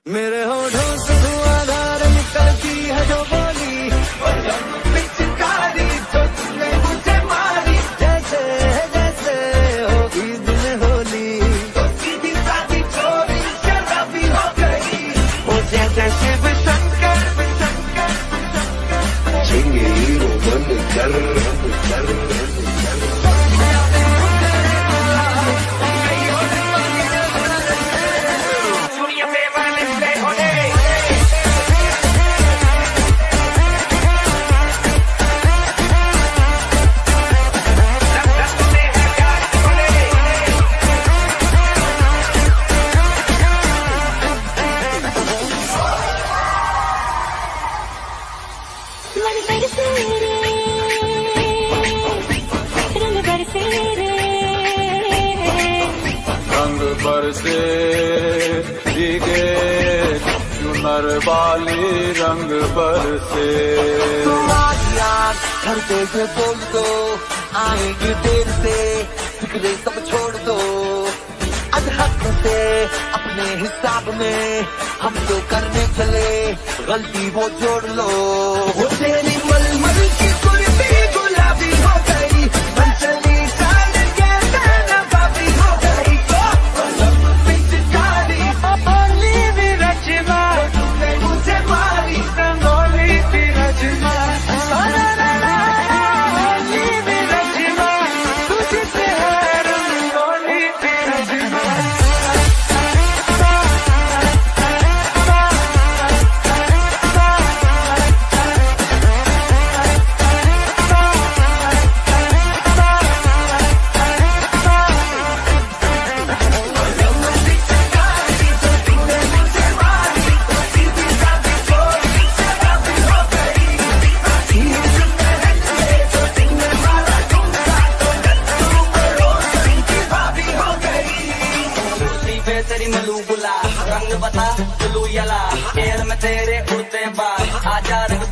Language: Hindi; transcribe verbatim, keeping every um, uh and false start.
मेरे होठों से धुआंधार निकलती है जो बोली, पिचकारी जो तुमने मुझे मारी, जैसे जैसे होगी दिन होली, तो सीधी सादी चोरी शराबी हो गई। वो जैसे शिव शंकर शंकर शंकर जिंगे हीरो बन कर कर रंग बरसे भीगे चुनर वाली रंग बरसे। तुम आज यार घर पे से बोल दो, आएंगे देर से, फिक्रे सब छोड़ दो। अधहक से अपने हिसाब में हम तो करने चले, गलती वो जोड़ लो। वो तेरी मलमल की कुर्ती गुलाबी हो गई, मनचली चाल के नवाबी हो गई। पिचकारी ओली भी रचना, तुमने मुझे मारी रंगोली भी रचना। ओली भी रचना, तुझसे है रंगोली भी रचना। तेरी मलू बुला रंग बता ब्लू यला, एयर में तेरे उड़ते बाल, आजा